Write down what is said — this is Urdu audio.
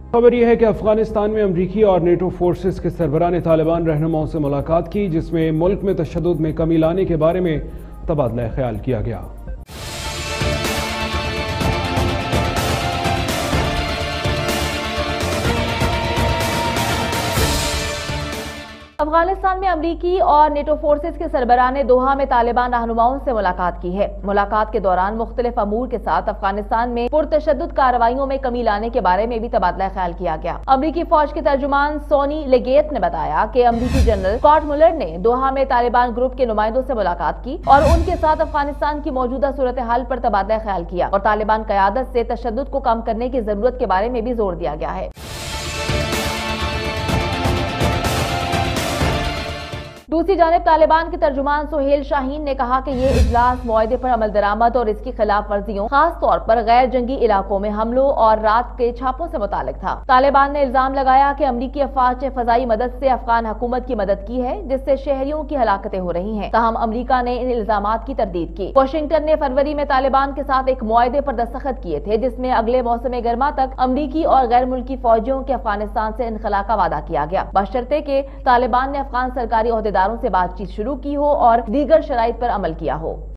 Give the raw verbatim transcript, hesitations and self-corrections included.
خبر یہ ہے کہ افغانستان میں امریکی اور نیٹو فورسز کے سربراہ نے طالبان رہنماؤں سے ملاقات کی، جس میں ملک میں تشدد میں کمی لانے کے بارے میں تبادلہ خیال کیا گیا۔ افغانستان میں امریکی اور نیٹو فورسز کے سربراہ نے دوحہ میں طالبان رہنماؤں سے ملاقات کی ہے۔ ملاقات کے دوران مختلف امور کے ساتھ افغانستان میں پرتشدد کارروائیوں میں کمی لانے کے بارے میں بھی تبادلہ خیال کیا گیا۔ امریکی فوج کے ترجمان سونی لیگیت نے بتایا کہ امریکی جنرل اسکاٹ ملر نے دوحہ میں طالبان گروپ کے نمائندوں سے ملاقات کی اور ان کے ساتھ افغانستان کی موجودہ صورتحال پر تبادلہ خیال کیا اور طالبان قیادت سے تشدد کو کم کرنے کی ضرورت کے بارے میں بھی زور دیا گیا ہے۔ دوسری جانب طالبان کے ترجمان سہیل شاہین نے کہا کہ یہ اجلاس معاہدے پر عمل درآمد اور اس کی خلاف ورزیوں، خاص طور پر غیر جنگی علاقوں میں حملوں اور رات کے چھاپوں سے متعلق تھا۔ طالبان نے الزام لگایا کہ امریکی افواج نے فضائی مدد سے افغان حکومت کی مدد کی ہے، جس سے شہریوں کی ہلاکتیں ہو رہی ہیں، تاہم امریکہ نے ان الزامات کی تردید کی۔ واشنگٹن نے فروری میں طالبان کے ساتھ ایک معاہدے پر دستخط کیے تھے، جس میں اگلے موسم گرما تک امریکی اور غیر ملکی فوجیوں کے افغانستان سے انخلا کا وعدہ کیا گیا، بشرطے کہ طالبان نے افغان سرکاری عہدیداروں سے بات چیت شروع کی ہو اور دیگر شرائط پر عمل کیا ہو۔